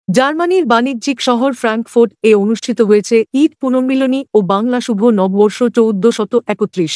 জার্মানির বাণিজ্যিক শহর ফ্রাঙ্কফুর্ট এ অনুষ্ঠিত হয়েছে ঈদ পুনর্মিলনী ও বাংলা শুভ নববর্ষ 1431।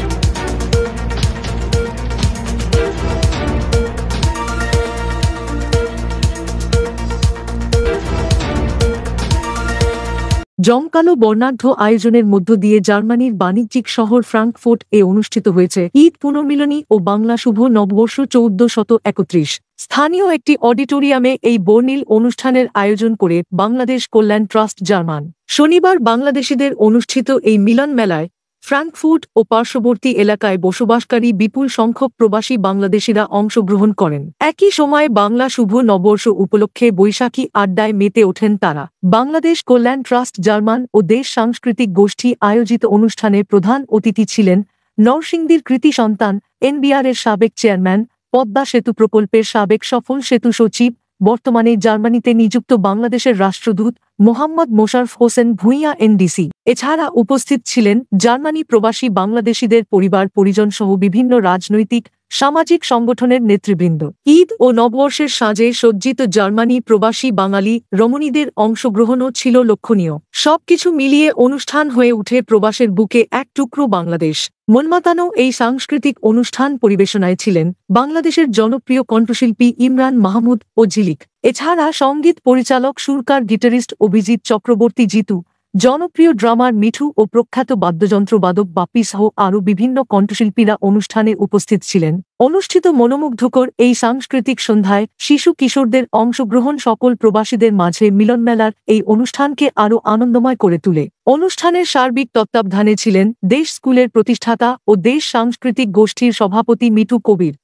জমকালো বর্ণাঢ্য আয়োজনের মধ্য দিয়ে জার্মানির বাণিজ্যিক শহর ফ্রাঙ্কফুর্ট এ অনুষ্ঠিত হয়েছে ঈদ পুনর্মিলনী ও বাংলা শুভ নববর্ষ 1431। স্থানীয় একটি অডিটোরিয়ামে এই বর্ণিল অনুষ্ঠানের আয়োজন করে বাংলাদেশ কল্যাণ ট্রাস্ট জার্মান। শনিবার বাংলাদেশিদের অনুষ্ঠিত এই মিলন মেলায় ফ্রাঙ্কফুর্ট ও পার্শ্ববর্তী এলাকায় বসবাসকারী বিপুল সংখ্যক প্রবাসী বাংলাদেশিরা অংশগ্রহণ করেন। একই সময় বাংলা শুভ নববর্ষ উপলক্ষে বৈশাখী আড্ডায় মেতে ওঠেন তারা। বাংলাদেশ কল্যাণ ট্রাস্ট জার্মান ও দেশ সাংস্কৃতিক গোষ্ঠী আয়োজিত অনুষ্ঠানে প্রধান অতিথি ছিলেন নরসিংদীর কৃতি সন্তান এনবিআর-এর সাবেক চেয়ারম্যান, পদ্মা সেতু প্রকল্পের সাবেক সফল সেতু সচিব, বর্তমানে জার্মানিতে নিযুক্ত বাংলাদেশের রাষ্ট্রদূত মোহাম্মদ মোশাররফ হোসেন ভূঁইয়া এনডিসি। এছাড়া উপস্থিত ছিলেন জার্মানি প্রবাসী বাংলাদেশিদের পরিবার পরিজন সহ বিভিন্ন রাজনৈতিক সামাজিক সংগঠনের নেতৃবৃন্দ। ঈদ ও নববর্ষের সাজে সজ্জিত জার্মানি প্রবাসী বাঙালি রমণীদের অংশগ্রহণও ছিল লক্ষণীয়। সবকিছু মিলিয়ে অনুষ্ঠান হয়ে উঠে প্রবাসের বুকে এক টুকরো বাংলাদেশ। মনমাতানো এই সাংস্কৃতিক অনুষ্ঠান পরিবেশনায় ছিলেন বাংলাদেশের জনপ্রিয় কণ্ঠশিল্পী ইমরান মাহমুদ ও ঝিলিক। এছাড়া সঙ্গীত পরিচালক সুরকার গিটারিস্ট অভিজিৎ চক্রবর্তী জিতু, জনপ্রিয় ড্রামার মিঠু ও প্রখ্যাত বাদ্যযন্ত্রবাদক বাপ্পি সহ আরও বিভিন্ন কণ্ঠশিল্পীরা অনুষ্ঠানে উপস্থিত ছিলেন। অনুষ্ঠিত মনোমুগ্ধকর এই সাংস্কৃতিক সন্ধ্যায় শিশু কিশোরদের অংশগ্রহণ সকল প্রবাসীদের মাঝে মিলনমেলার এই অনুষ্ঠানকে আরও আনন্দময় করে তোলে। অনুষ্ঠানের সার্বিক তত্ত্বাবধানে ছিলেন দেশ স্কুলের প্রতিষ্ঠাতা ও দেশ সাংস্কৃতিক গোষ্ঠীর সভাপতি মিঠু কবির।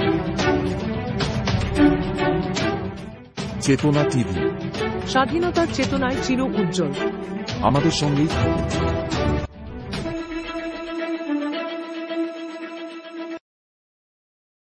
চেতনা টিভি, স্বাধীনতার চেতনায় চির উজ্জ্বল। আমাদের সঙ্গেই থাকুন।